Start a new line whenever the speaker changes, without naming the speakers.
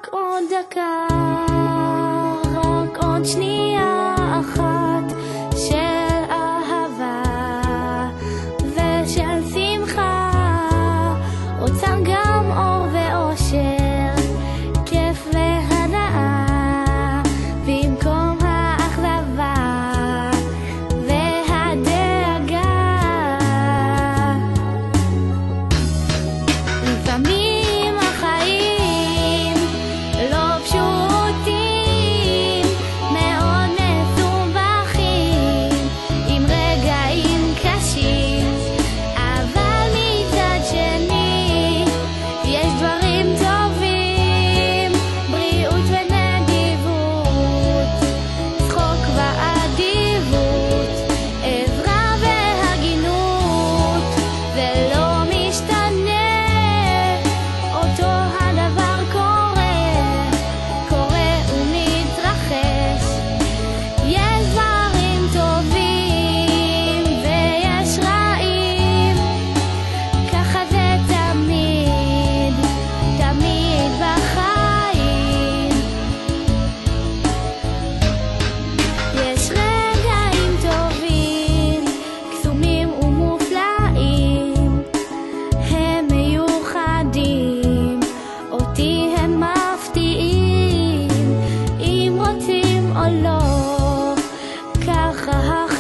רק עוד דקה, רק עוד שנייה אחת של אהבה ושל שמחה, רוצה גם אור ואושר, כיף והנאה, במקום האכזבה והדאגה. לפעמים החיים לא פשוטים, מאוד מסובכים, עם רגעים קשים, אבל מצד שני יש דברים טובים, בריאות ונדיבות, צחוק ואדיבות, עזרה והגינות, זה לא משתנה, אותו הדבר קורה ומתרחש. יש דברים טובים ויש רעים, ככה זה תמיד, תמיד בחיים. יש רגעים טובים, קסומים ומופלאים, הם מיוחדים, אותי הם מפתיעים, אם רוצים או לא, ככה